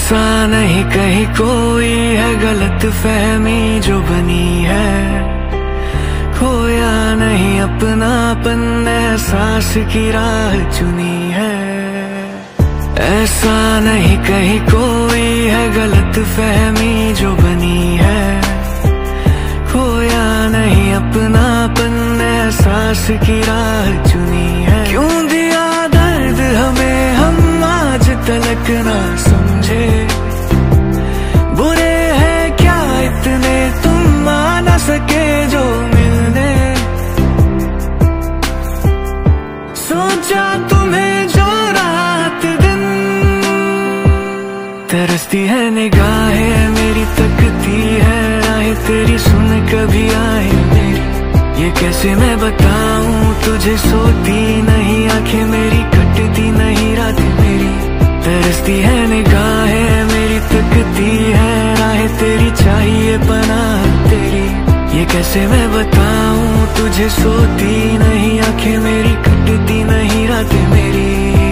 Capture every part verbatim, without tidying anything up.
ऐसा नहीं कहीं कोई है गलत फहमी जो बनी है, खोया नहीं अपनापन एहसास की राह चुनी है। ऐसा नहीं कहीं कोई है गलत फहमी जो बनी है, खोया नहीं अपनापन एहसास की राह चुनी है। क्यों दिया दर्द हमें हम आज तलक ना समझे, बुरे हैं क्या इतने तुम आ न सके जो मिलने। सोचा तुम्हें जो रात दिन, तरसती है निगाहें मेरी तकती है राहें तेरी सुन कभी आए मेरी। ये कैसे मैं बताऊं तुझे, सोती नहीं आंखें मेरी कटती नहीं रात मेरी। तरसती है निगाहें मेरी तकती है राहें तेरी चाहिए पनाह तेरी। ये कैसे मैं बताऊं तुझे, सोती नहीं आंखें मेरी कटती नहीं रात मेरी।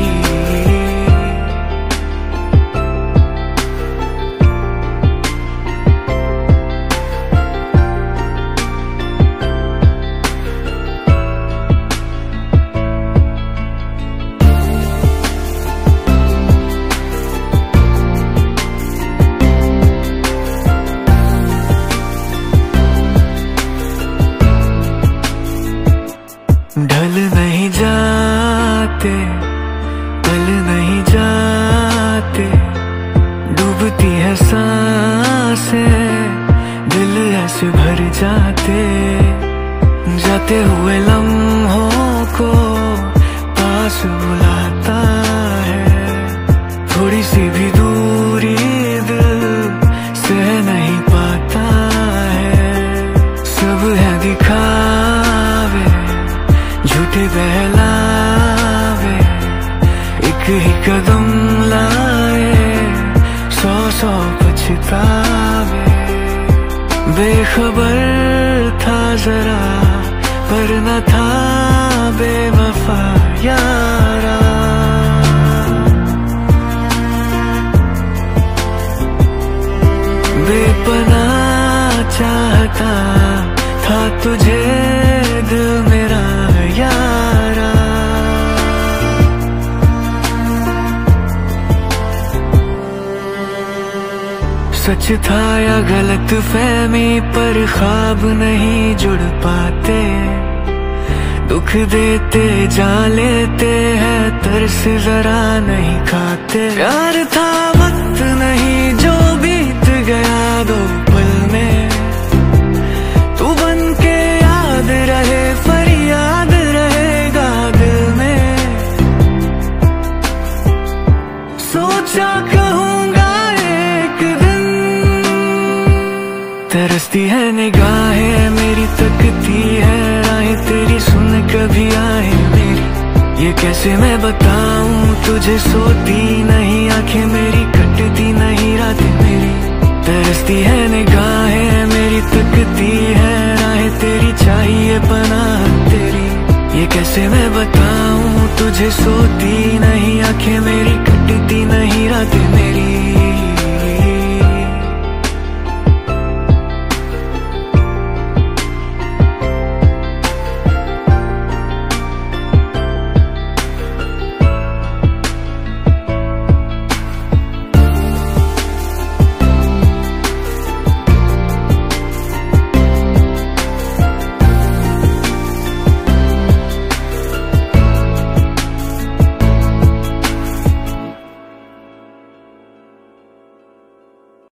ढल नहीं जाते पल नहीं जाते, डूबती है सांसें दिल ऐसे भर जाते। जाते हुए लम्हों को पास बुलाता है, थोड़ी सी भी दूरी दिल सह नहीं पाता है। सब है दिखावे झूठे बहलावे, एक ही कदम लाए सौ सौ पछतावे। बेखबर था जरा पर न था बेवफा यारा। बेपनाह चाहता था तुझे दिल मेरा यारा। सच था या गलत फहमी पर ख्वाब नहीं जुड़ पाते, दुख देते जा लेते हैं तरस जरा नहीं खाते। प्यार था वक्त नहीं जो बीत गया दो पल में, तू बन के याद रहे फरियाद रहेगा दिल में। सोचा कहूँगा एक दिन, तरसती है निगाहें मेरी तकती है राहें तेरी सुन कभी आए मेरी। ये कैसे मैं बताऊं तुझे, सोती नहीं आंखें मेरी कटती नहीं रात मेरी। तरसती है निगाहें मेरी तकती है राहें तेरी चाहिए पनाह तेरी। ये कैसे मैं बताऊं तुझे, सोती नहीं आंखें मेरी